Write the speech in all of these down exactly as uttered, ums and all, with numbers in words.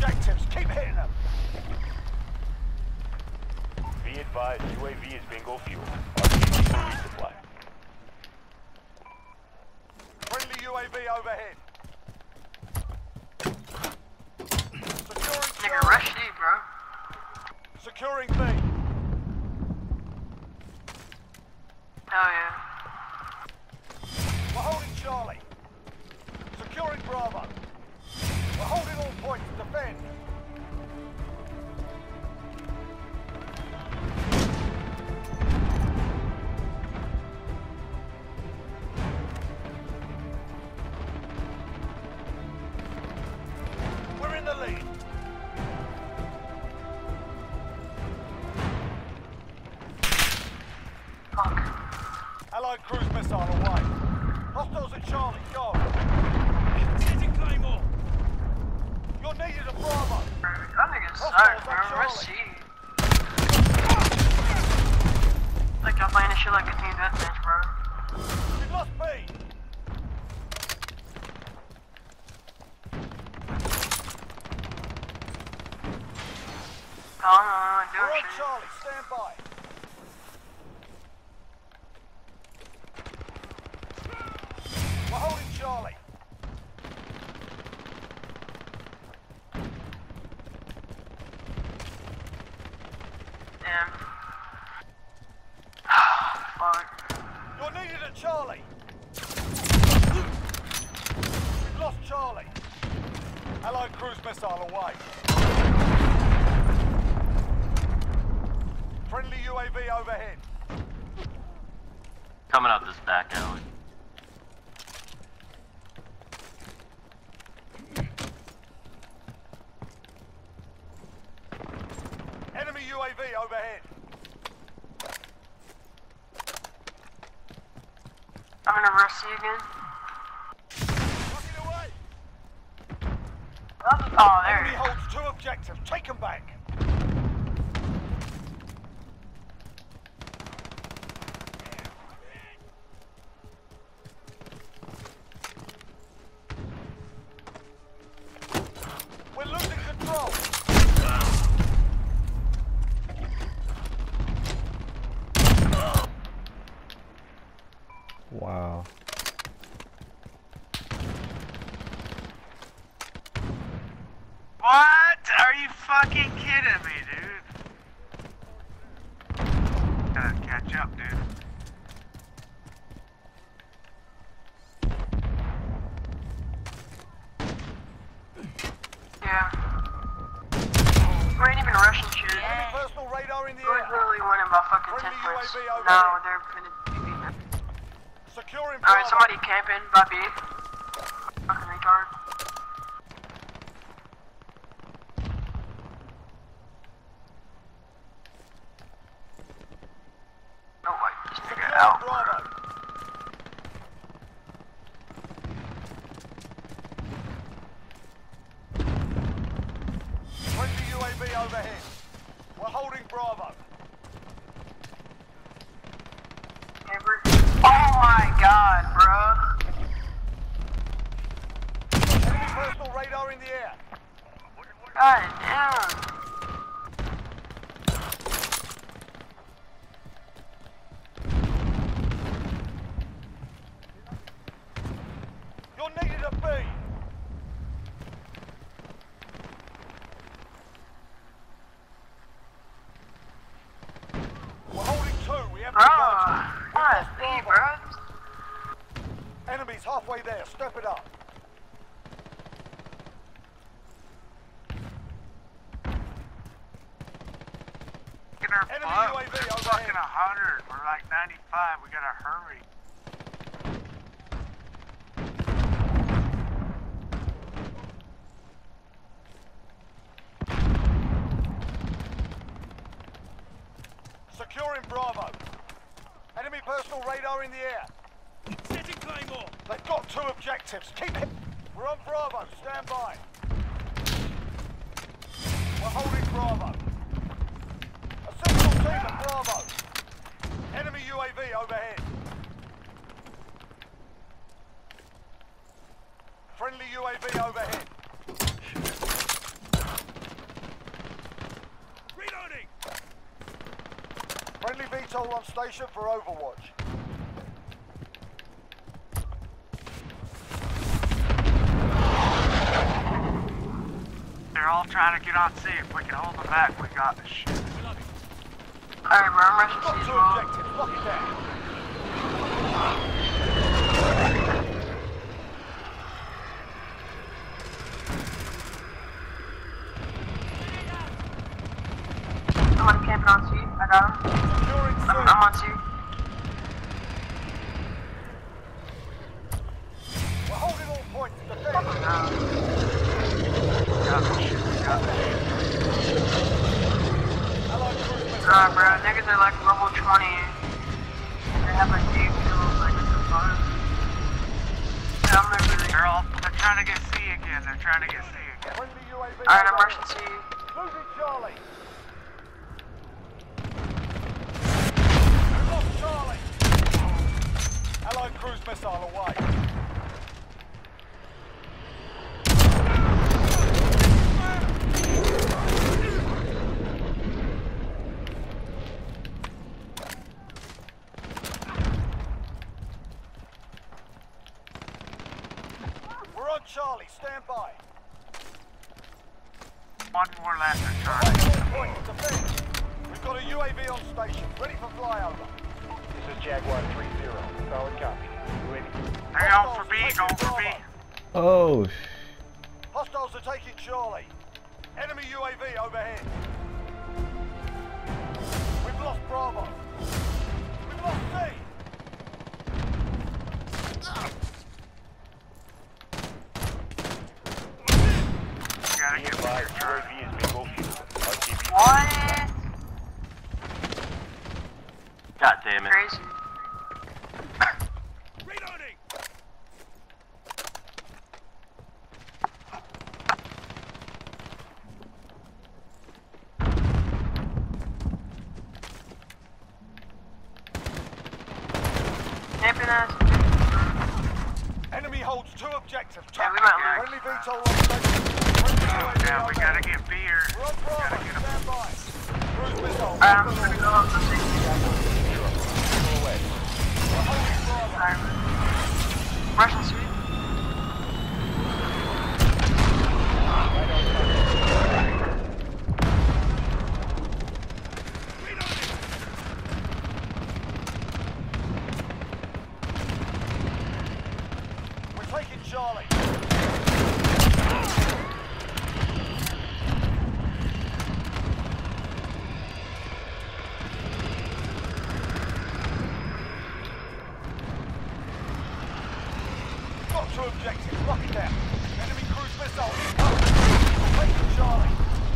objectives. Keep hitting them. Be advised, U A V is bingo fuel. R P G for resupply. Friendly U A V overhead. Securing Nigga, Charlie. rush E, bro. Securing B. Hell yeah. We're holding Charlie. Securing Bravo. We're holding all points. Defend. We're in the lead. Fuck. Allied cruise missile away. Hostiles at Charlie. Go. Hitting Claymore. You're needed at Bravo. That nigga suck, bro. Rush E. Like, y'all playing this shit like a team deathmatch, bro. We've lost B. Oh, no, no, no, We're do on shit. Charlie. Stand by. We're holding Charlie. Damn. Fuck. You're needed at Charlie. We've lost Charlie. Allied cruise missile away. Friendly U A V overhead. Coming out this back alley. Enemy U A V overhead. I'm gonna rush E again. Fucking away. Oh, there Enemy he is. holds two objectives. Take them back. We're losing control. Wow. What? Are you fucking kidding me, dude? Gotta catch up, dude. Yeah. We ain't even rushing shit. Enemy personal radar in the We're air. literally winning by fucking ten Friendly points. U A V over No, here. they're gonna be beating. Securing Alright, Bravo. somebody camping by B. Fucking retard. Oh, wait, this nigga Securing out. Bravo. Friendly U A V overhead. We're holding Bravo. Camper. Oh my god, bro. Enemy personal radar in the air. God damn. You're needed at B. We're holding two. We have Bro. the advantage. What is B, bro? Enemies halfway there. Step it up. Fucking our Enemy fuck. U A V We're overhead. fucking a hundred. We're like ninety-five. We gotta hurry. Securing Bravo. Enemy personal radar in the air. Setting Claymore. They've got two objectives. Keep it. We're on Bravo. Stand by. We're holding Bravo. A central team at Bravo. Enemy U A V overhead. Friendly U A V overhead. V TOL on station for Overwatch. They're all trying to get on C. If we can hold them back, we got this shit. Alright, bro, I'm rushing Got C as two well. objectives. Lock it down. Someone camping on C. I got him. Securing C. I'm, I'm on C. We're holding all points. Defend. Uh, Got this shit. We got this shit. Allied cruise missile. Alright, bro, niggas are like level twenty. They have like eight kills, like it's a fun. Yeah, I'm not really. They're all. They're trying to get C again. They're trying to get C again. Friendly U A V. Alright, I'm overhead. rushing C. Losing Charlie. We've lost Charlie. Allied cruise missile away. We're on Charlie. Stand by. One more left. They're trying. Holding all points. Defend. We've got a U A V on station. Ready for flyover. This is Jaguar three zero. Solid copy. U A V. They're going for B. Going for B. Oh, Hostiles are taking Charlie. Enemy U A V overhead. We've lost Bravo. We've lost C. We gotta Be get advised, clear, U A Charlie. V is bingo fuel. R T B. What? God damn it. Crazy. Reloading. Camping us. Enemy holds two objectives. Yeah, we might lose. Friendly V TOL on station. Friendly U A V Now we overhead. gotta get B or. We're on Gotta Bravo. get 'em. Stand by. Cruise missile. Alright, I'm gonna go up the C. Away. We're holding Bravo. Alright. Russian C. We're taking Charlie. Got two objectives. Lock it down. Enemy cruise missile. We're taking Charlie.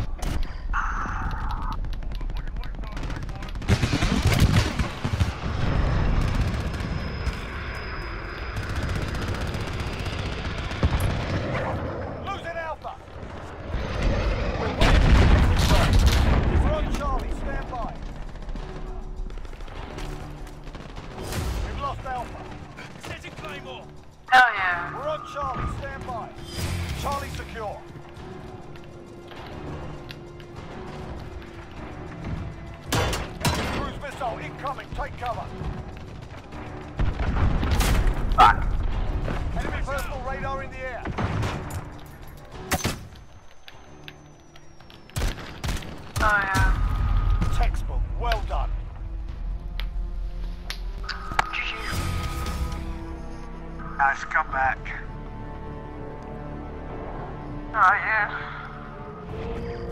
Losing Alpha. We're on Charlie. Stand by. We've lost Alpha. Setting Claymore. Hell yeah. We're on Charlie. Stand by. Charlie secure. Enemy cruise missile incoming. Take cover. Fuck. Enemy personal radar in the air. Oh yeah. Textbook. Well done. G G. Nice comeback. Oh yeah.